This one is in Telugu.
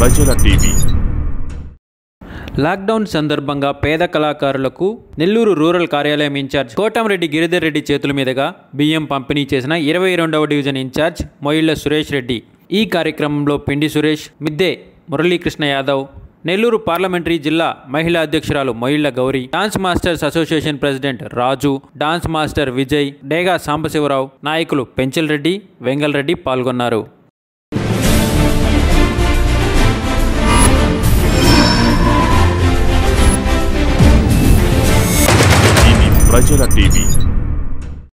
ప్రజల టీవీ. లాక్డౌన్ సందర్భంగా పేద కళాకారులకు నెల్లూరు రూరల్ కార్యాలయం ఇన్ఛార్జ్ కోటంరెడ్డి గిరిధర్ రెడ్డి చేతుల మీదుగా బియ్యం పంపిణీ చేసిన 22వ డివిజన్ ఇన్ఛార్జ్ మొయిళ్ల సురేష్ రెడ్డి. ఈ కార్యక్రమంలో పిండి సురేష్, మిద్దే మురళీకృష్ణ యాదవ్, నెల్లూరు పార్లమెంటరీ జిల్లా మహిళా అధ్యక్షురాలు Moilla Gowri, dance masters association president Raju, dance master Vijay, Dega Sambasivarao, నాయకులు పెంచల్ రెడ్డి, వెంగల్ రెడ్డి పాల్గొన్నారు. ప్రజల టీవీ.